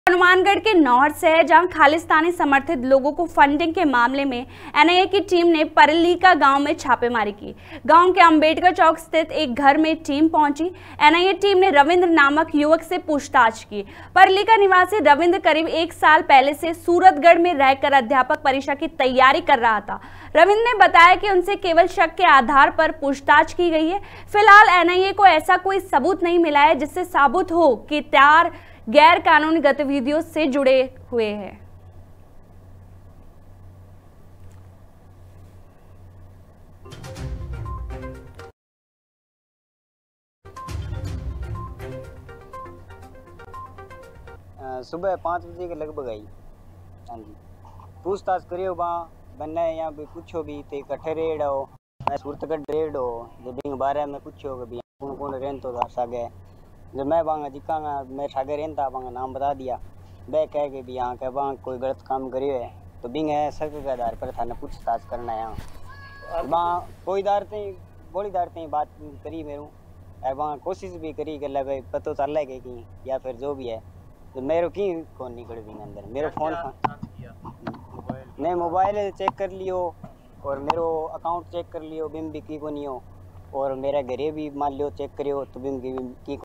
हनुमानगढ़ के नौहर से है, जहां खालिस्तानी समर्थित लोगों को फंडिंग के मामले में एनआईए की टीम ने परलीका गांव में छापेमारी की। गांव के अंबेडकर चौक स्थित एक घर में टीम पहुंची। एनआईए टीम ने रविंद्र नामक युवक से पूछताछ की। परलीका निवासी रविंद्र करीब 1 साल पहले से सूरतगढ़ में रहकर अध्यापक परीक्षा की तैयारी कर रहा था। रविंद्र ने बताया कि उनसे केवल शक के आधार पर पूछताछ की गई है। फिलहाल एनआईए को ऐसा कोई सबूत नहीं मिला है जिससे साबित हो कि त्यार गैर कानूनी गतिविधियों से जुड़े हुए हैं। सुबह 5 बजे के लगभग आई। हाँ जी, पूछताछ करियो बन्ने यहाँ भी पूछो भी ते कट्ठे रेड हो सूरतगढ़ रेड हो जो बिंग बारे में पूछो कि कौन कौन रेन तो सागे जब मैं बांगा जिकांगा मैं सागे रेन था बांगा नाम बता दिया। वे कह के भी यहाँ के बांग कोई गलत काम करियो है तो बिंग है शक के आधार पर थाने पूछताछ करना है। यहाँ वहाँ कोई दारते ही बात करी मेरू और वहाँ कोशिश भी करी कि लगे पता चल है कि या फिर जो भी है तो मेरे की कौन निकल भी अंदर मेरे फोन मैं मोबाइल चेक कर लियो और मेरो अकाउंट चेक कर लियो बिम भी की को नहीं हो और मेरा घरे भी मान लियो चेक करियो तो बिम की